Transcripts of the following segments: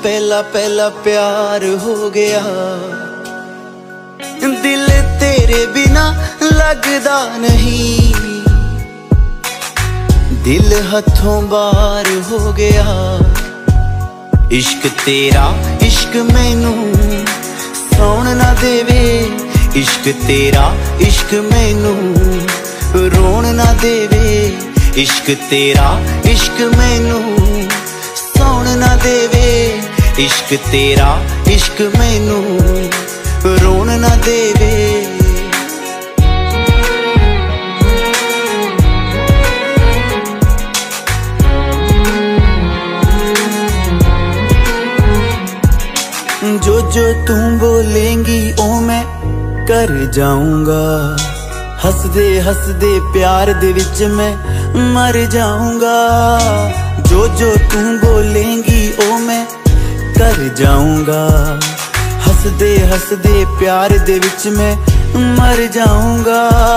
पहला पहला प्यार हो गया। दिल तेरे बिना लगदा नहीं, दिल हथों बाहर हो गया। इश्क तेरा इश्क मैनू सौण ना देवे, इश्क तेरा इश्क मैनू रोण ना देवे। इश्क तेरा इश्क मैनू सौण ना देवे, इश्क तेरा इश्क मैनू रोण ना देवे। जो जो तू बोलेंगी ओ मैं कर जाऊंगा, हसदे हसदे प्यार दे विच मैं मर जाऊंगा। जो जो तू बोलेंगी ओ मैं कर जाऊंगा, हसदे हसदे प्यार दे विच मैं मर जाऊंगा।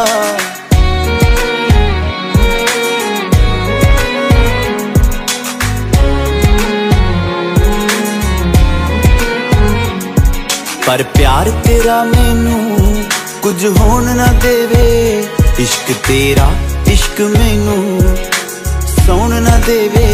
पर प्यार तेरा मैनू कुछ होन ना देवे, इश्क तेरा इश्क मैनू सौण ना देवे।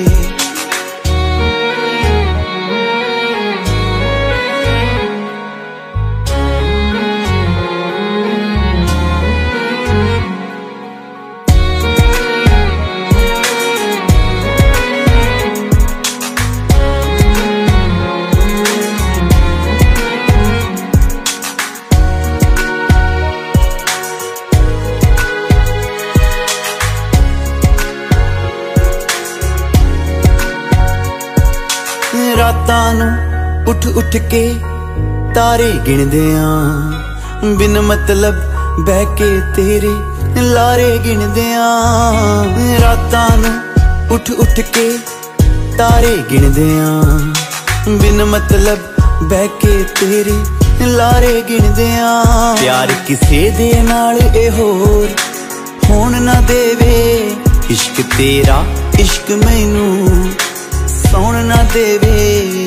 रातां नूं उठ उठ के तारे गिणदे आं, बिन मतलब बह के तेरे लारे गिणदे आं। रातां नूं उठ उठ के तारे गिणदे आं, बिन मतलब बह के तेरे लारे गिणदे आं। प्यार किसे दे नाल ए होर होण ना देवे, इश्क तेरा इश्क मैनू सौण ना देवे।